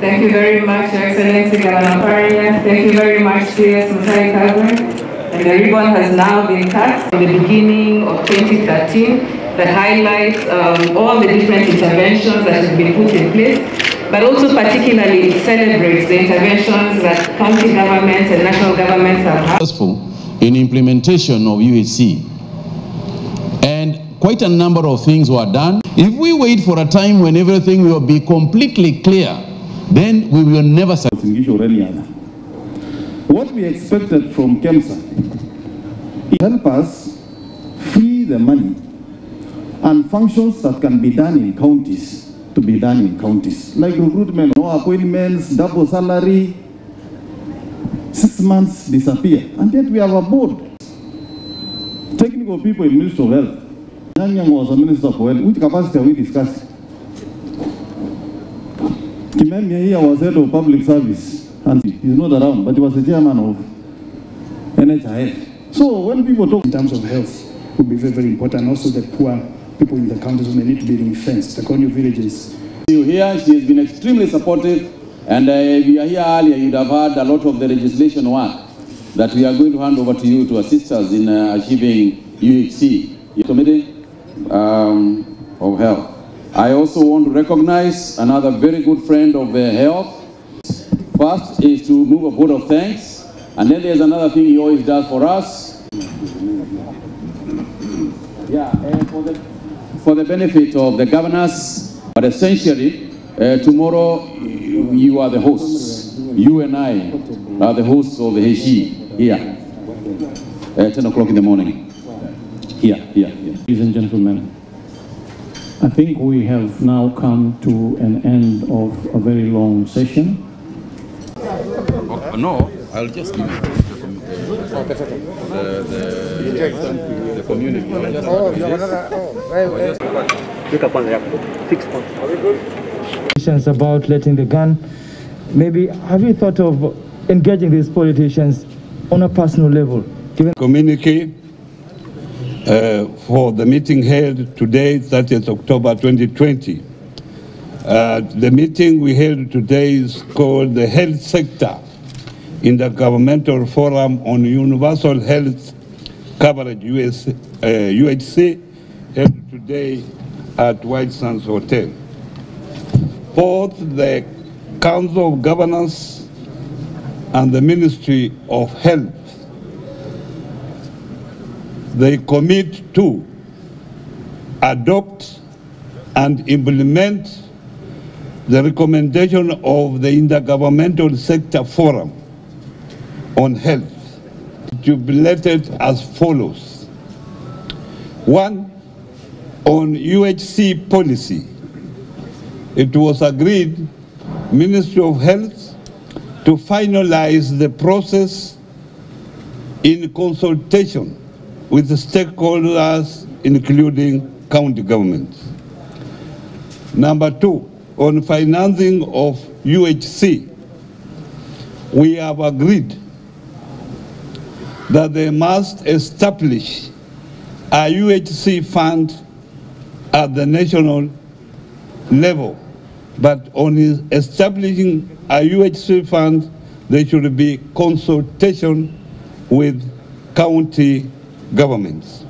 Thank you very much, Your Excellency Governor Faria. Thank you very much, CS Mutahi Kagwe. And the ribbon has now been cut from the beginning of 2013 that highlights all the different interventions that have been put in place, but also particularly it celebrates the interventions that county governments and national governments have had. In implementation of UHC. And quite a number of things were done. If we wait for a time when everything will be completely clear, then we will never succeed. What we expected from KEMSA is help us free the money and functions that can be done in counties to be done in counties, like recruitment, no appointments, double salary. 6 months disappear, and yet we have a board. Technical people in Ministry of Health. Yang was a Minister for Health. Which capacity are we discussing? Kimemia here was head of public service, and he's not around, but he was the chairman of NHIF. So when people talk in terms of health, would be very, very important. Also the poor people in the counties who may need to be ring-fenced, the colonial villages. Here, she has been extremely supportive. And if you are here earlier, you'd have heard a lot of the legislation work that we are going to hand over to you to assist us in achieving UHC, Committee of Health. I also want to recognize another very good friend of health. First is to move a vote of thanks, and then there's another thing he always does for us. Yeah, for the benefit of the governors, but essentially, tomorrow you are the hosts. You and I are the hosts of the Heshi here. 10 o'clock in the morning. Here. Ladies and gentlemen, I think we have now come to an end of a very long session. No, I'll just give the community. About letting the gun. Maybe have you thought of engaging these politicians on a personal level? Communique for the meeting held today, 30th October 2020. The meeting we held today is called the Health Sector Intergovernmental Forum on Universal Health Coverage, UHC, held today at White Sands Hotel. Both the Council of Governors and the Ministry of Health, they commit to adopt and implement the recommendation of the Intergovernmental Sector Forum on Health, tabulated as follows. 1, on UHC policy. It was agreed, Ministry of Health, to finalize the process in consultation with the stakeholders, including county governments. Number 2, on financing of UHC, we have agreed that they must establish a UHC fund at the national level. But on establishing a UHC fund, there should be consultation with county governments.